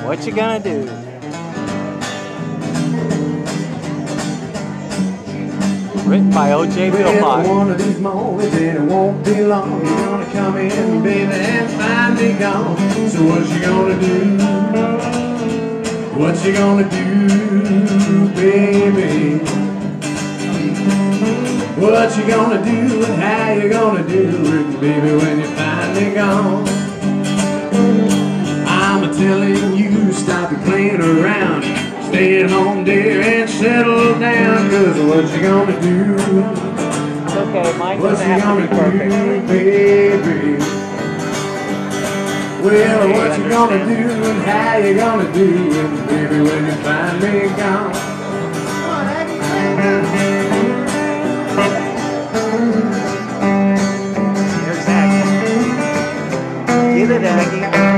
What you gonna do? Written by O.J. Philpot. Well, one of these moments and it won't be long. You're gonna come in, baby, and find me gone. So what you gonna do? What you gonna do, baby? What you gonna do and how you gonna do it, baby, when you find me gone? I'm telling you, stop playing around. Stay at home, dear, and settle down. Cause what you gonna do? It's okay, mine What doesn't you have to gonna be perfect. do, baby? Well, what you gonna do and how you gonna do it, baby, when you find me gone? Here's Aggie. Get it, Aggie.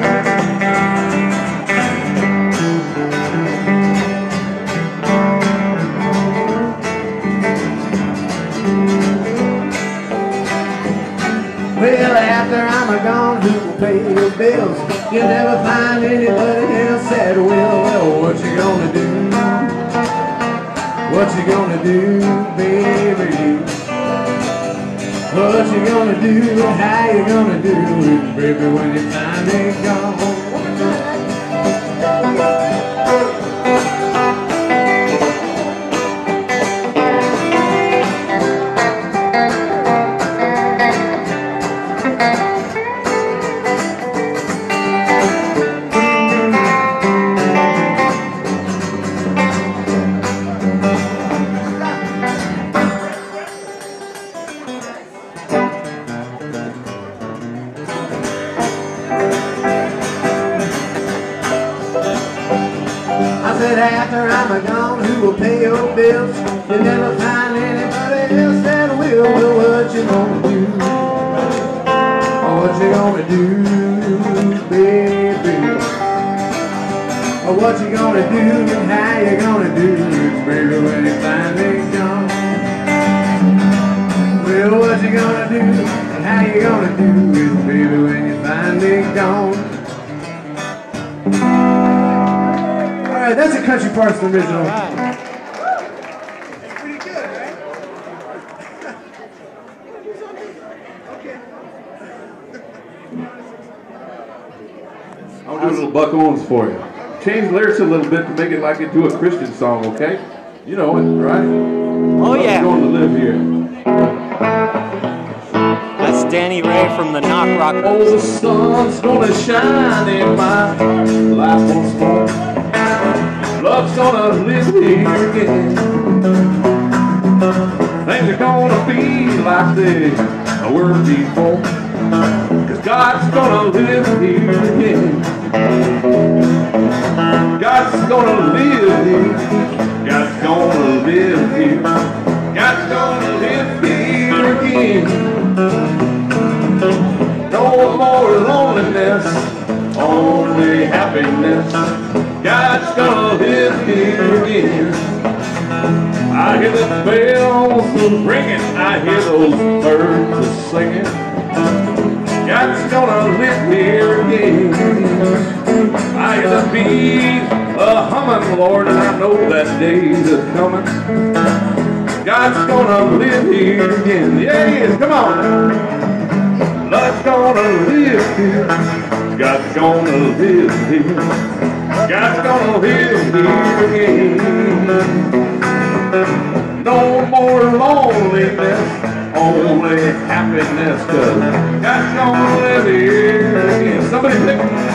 Well, after I'm gone, who will pay your bills? You'll never find anybody else that will. Well, what you gonna do? What you gonna do, baby? What you gonna do and how you gonna do it, baby, when you find me gone? I said after I'm gone, who will pay your bills? You'll never find anybody else that will. Well, what you gonna do? Oh, what you gonna do, baby? Oh, what you gonna do and how you gonna do it, baby, when you find me gone? Well, what you gonna do and how you gonna do it, baby, when you find me gone? Alright, that's a Country Parson original. It's pretty good, right? I'll do a little Buck Owens for you. Change lyrics a little bit to make it like into a Christian song, okay? You know it, right? Oh yeah. Going to live here. That's Danny Ray from the Knock Rockers. Oh, the sun's gonna shine in my life once more. Love's gonna live here again. Things are gonna be like they were before. Cause God's gonna live here again. God's gonna live here. God's gonna live here. God's gonna live here again. No more loneliness, only happiness. God's gonna live here again. I hear the bells ringing, I hear those birds singing. God's gonna live here again. I hear the bees humming, Lord, and I know that day's coming. God's gonna live here again. Yes, come on. God's gonna live here. God's gonna live here. God's gonna live here again. No more loneliness, only happiness, cause God's gonna live here again. Somebody pick.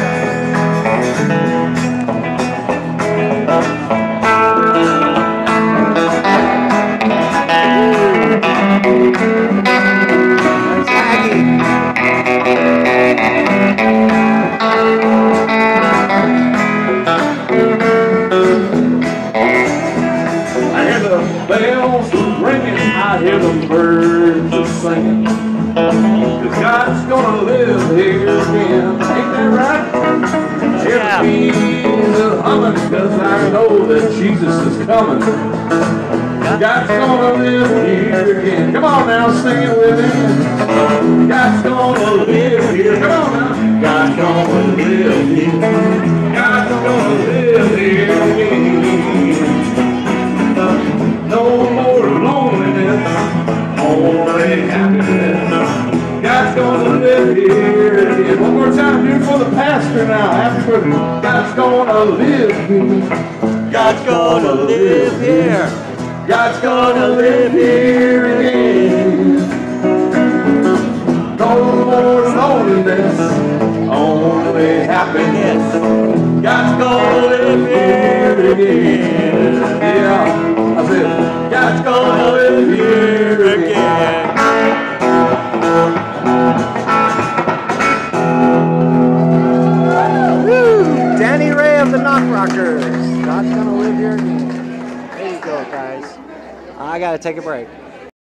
Bells ringing, I hear the birds singing. Cause God's gonna live here again. Ain't that right? Hear the bees humming, cause I know that Jesus is coming. God's gonna live here again. Come on now, sing it with me. God's gonna live here. Come on now. God's gonna live here. pastor now. Happy birthday. God's gonna live here. God's gonna live here. God's gonna live here again. No more loneliness, only happiness. God's gonna live here again. Yeah, I said, God's gonna live here again. Woo! Danny Ray of the Knock Rockers. God's gonna live here again. There you go, guys. I gotta take a break.